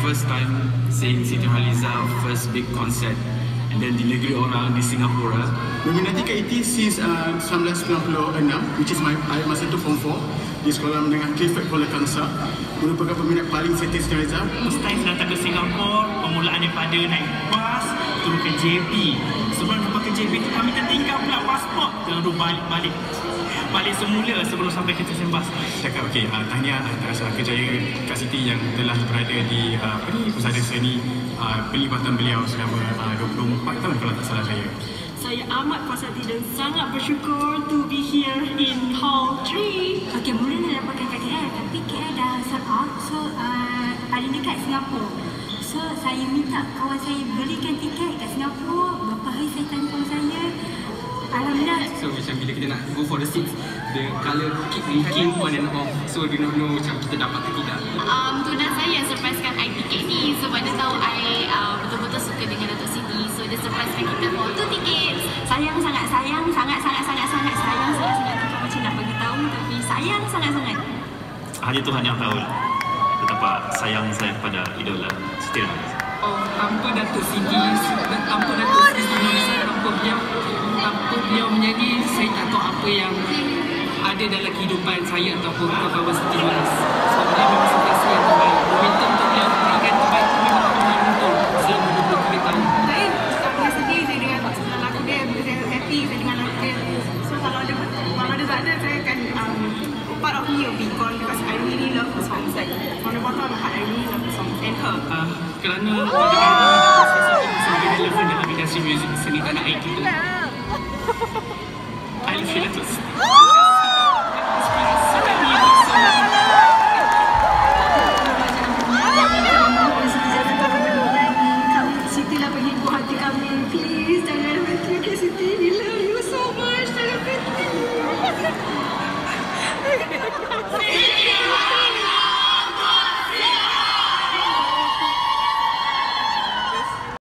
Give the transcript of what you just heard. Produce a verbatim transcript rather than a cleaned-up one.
first time seeing Siti Nurhaliza first big concert, and then di negeri orang di Singapura. Meminati Kak Iti since uh, seribu sembilan ratus sembilan puluh enam, which is my I masa itu form four di Sekolah Menengah Clifford Kuala Kangsar, merupakan peminat paling Siti Nurhaliza. First time datang ke Singapura, permulaan daripada naik bas turun ke J B. Sebelum sampai ke J B tu kami tertinggal pula pasport, terus balik-balik balik semula sebelum sampai ke stesen bas. Cakap okey, uh, tahniah atas uh, kejayaan Kak Siti yang telah berada di uh, apa ni, Pusara Seni uh, pelibatan beliau selama uh, dua puluh empat tahun kalau tak salah saya. Saya amat puas hati dan sangat bersyukur to be here in Hall three. Okey, mula nak dapatkan kat K L, tapi K L dah sold out. So, uh, paling dekat Singapura. So, saya minta kawan saya belikan tiket kat Singapura. Berapa hari saya tanya kawan saya. Alhamdulillah. So, macam bila kita nak go for the seats, the colour keep blinking on and off. So, we don't know macam kita dapat ke tidak. Um, tunang saya yang surprisekan I tiket ni sebab dia tahu I uh, betul-betul suka dengan Datuk Siti. So, dia surprisekan kita for two tickets. Sayang sangat, sayang sangat, sangat, sangat, sangat, sayang sangat, sangat. Tak macam nak bagi tahu, tapi sayang sangat, sangat. Hanya Tuhan yang tahu betapa sayang saya kepada idola Siti Nurhaliza. Oh, tanpa Datuk Siti, tanpa Datuk Siti Nurhaliza, tanpa beliau, tanpa beliau menyanyi, saya tak tahu apa yang ada dalam kehidupan saya ataupun kawan-kawan Siti Nurhaliza. So, beliau memang sentiasa yang terbaik. Momentum untuk beliau berikan terbaik itu memang memang untuk selama dua puluh tiga tahun. Saya sangat sedih saya dengar lagu dia, saya happy saya dengar lagu dia. So kalau ada kalau ada tak ada, saya akan um, part of me will be gone because I really love the songs. Like from the bottom of my heart, I really love the song and her. Uh, kerana bagaimana Datuk Siti sangat relevan dalam industri muzik seni tanah air kita. I feel Datuk Siti.